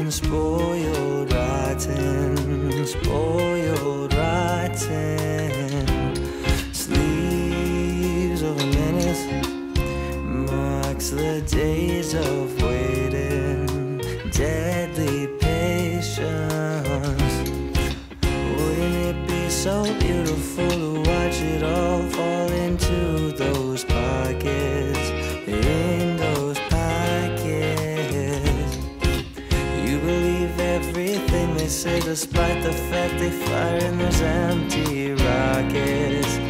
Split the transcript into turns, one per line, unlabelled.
spoiled rotten, spoiled rotten. Sleeves of a menace marks the days of waiting, deadly patience. Wouldn't it be so beautiful to watch it all fall into those pockets, in those pockets? You believe everything they say, despite the fact they fire in those empty rockets.